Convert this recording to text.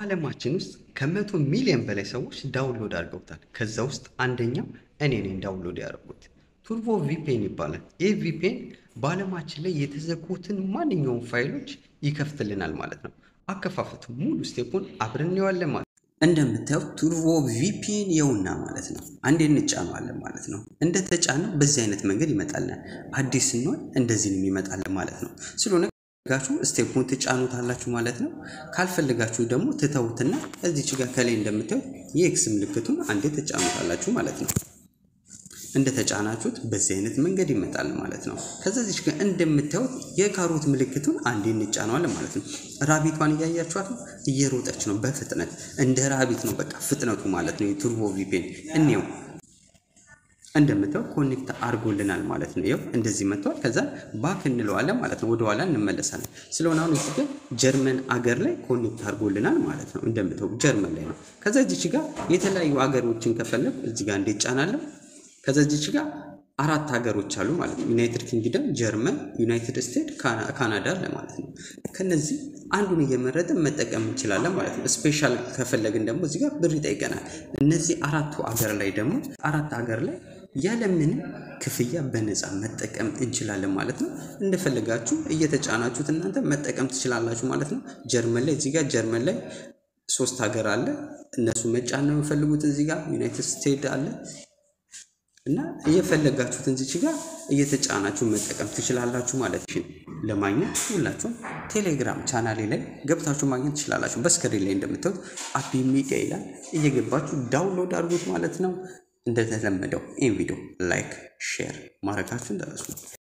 በዓለማችን ውስጥ ከ100 ሚሊዮን በላይ ሰዎች ዳውንሎድ አድርገውታል። ከዛ ውስጥ አንደኛው እኔ ነኝ ዳውንሎድ ያደረኩት። ቱርቦ ቪፒኤን ይባላል። ይህ ቪፒኤን በዓለማችን ላይ የተዘጉትን ማንኛውም ፋይሎች ይከፍትልናል ማለት ነው። አከፋፈቱ ሙሉ ስቴፑን አብረን እናየዋለን ማለት ነው። እንደምታዩት ቱርቦ ቪፒኤን የውና ማለት ነው። አንዴ እንጫነዋለን ማለት ነው። እንደተጫነው በዚህ አይነት መንገድ ይመጣልናል። አዲስ ነው እንደዚህ ነው ይመጣልን ማለት ነው። ስለሆነ ጋችሁ ስቴፑን ትጫኑታላችሁ ማለት ነው። ካልፈልጋችሁ ደግሞ ትተውትና እዚች ጋር ከላይ እንደምታዩት የኤክስ ምልክቱን አንዴ ትጫኑታላችሁ ማለት ነው። እንደተጫናችሁት በዚህ አይነት መንገድ ይመጣል ማለት ነው። ከዛ እዚች ጋር እንደምታዩት የካሮት ምልክቱን አንዴ እንጫነዋለን ማለት ነው። ራቢቷን እያያችኋት ነው፣ እየሮጠች ነው በፍጥነት እንደ ራቢት ነው በቃ ፍጥነቱ ማለት ነው። የቱርቦ ቪፒኤን እንየው እንደምታዩት ኮኔክት አድርጎልናል ማለት ነው። ይሄው እንደዚህ መጥቷል። ከዛ ባክ እንለዋለን ማለት ነው። ወደ ኋላ እንመለሳለን። ስለሆነ አሁን እዚህ ጋር ጀርመን አገር ላይ ኮኔክት አድርጎልናል ማለት ነው። እንደምታዩት ጀርመን ላይ ነው። ከዛ እዚች ጋር የተለያዩ አገሮችን ከፈለኩ እዚህ ጋር እንጫናለን። ከዛ እዚች ጋር አራት ሀገሮች አሉ ማለት ነው። ዩናይትድ ኪንግደም፣ ጀርመን፣ ዩናይትድ ስቴትስ፣ ካናዳ ለማለት ነው። ከነዚህ አንዱን እየመረጥን መጠቀም እንችላለን ማለት ነው። ስፔሻል ከፈለግን ደግሞ እዚህ ጋር ብር ይጠይቀናል። እነዚህ አራቱ ሀገር ላይ ደግሞ አራት ሀገር ላይ ያለምንም ክፍያ በነፃ መጠቀም እንችላለን ማለት ነው። እንደፈለጋችሁ እየተጫናችሁት እናንተ መጠቀም ትችላላችሁ ማለት ነው። ጀርመን ላይ እዚህ ጋር ጀርመን ላይ 3 ሀገር አለ። እነሱ መጫን ነው የሚፈልጉት። እዚህ ጋር ዩናይትድ ስቴትስ አለ እና እየፈለጋችሁት እዚህ ጋር እየተጫናችሁ መጠቀም ትችላላችሁ ማለት ነው። ለማግኘት ሁላችሁም ቴሌግራም ቻናሌ ላይ ገብታችሁ ማግኘት ትችላላችሁ። በስክሪን ላይ እንደምታዩት አፒ ሚዲያ ይላል። እየገባችሁ ዳውንሎድ አድርጉት ማለት ነው። እንደተለመደው ይህን ቪዲዮ ላይክ ሼር ማድረጋችሁን እንዳትረሱ።